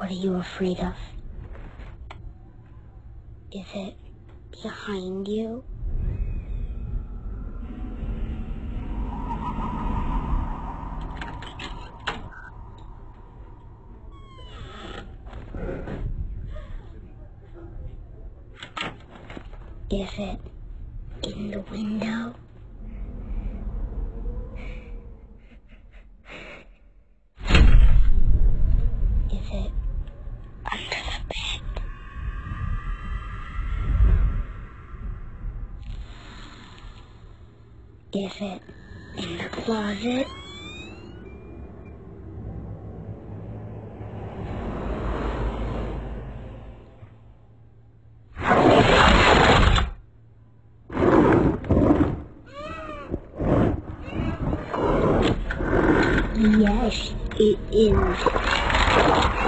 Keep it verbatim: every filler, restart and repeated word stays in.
What are you afraid of? Is it behind you? Is it in the window? Is it under the bed? Is it in the closet? Yes, it is.